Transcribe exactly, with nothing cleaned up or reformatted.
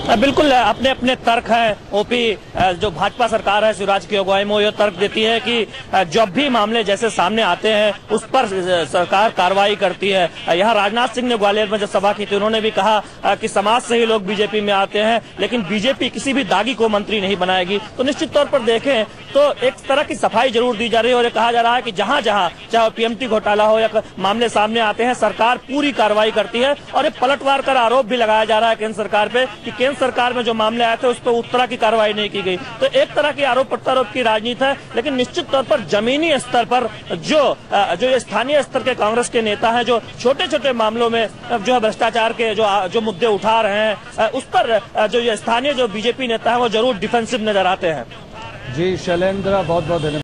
बिल्कुल अपने अपने तर्क है। ओपी जो भाजपा सरकार है शिवराज की अगुवाई में ये तर्क देती है कि जब भी मामले जैसे सामने आते हैं उस पर सरकार कार्रवाई करती है। यहाँ राजनाथ सिंह ने ग्वालियर में जब सभा की थी उन्होंने भी कहा कि समाज से ही लोग बीजेपी में आते हैं, लेकिन बीजेपी किसी भी दागी को मंत्री नहीं बनाएगी। तो निश्चित तौर पर देखें तो एक तरह की सफाई जरूर दी जा रही है और ये कहा जा रहा है कि जहां जहां चाहे पीएमटी घोटाला हो या मामले सामने आते हैं सरकार पूरी कार्रवाई करती है। और ये पलटवार कर आरोप भी लगाया जा रहा है केंद्र सरकार पे कि केंद्र सरकार में जो मामले आए थे उस पर उस तरह की कार्रवाई नहीं की गई। तो एक तरह की आरोप प्रत्यारोप की राजनीति है, लेकिन निश्चित तौर पर जमीनी स्तर पर जो जो स्थानीय स्तर के कांग्रेस के नेता हैं जो छोटे छोटे मामलों में जो है भ्रष्टाचार के जो जो मुद्दे उठा रहे हैं उस पर जो ये स्थानीय जो बीजेपी नेता है वो जरूर डिफेंसिव नजर आते हैं। जी शैलेंद्र, बहुत बहुत धन्यवाद।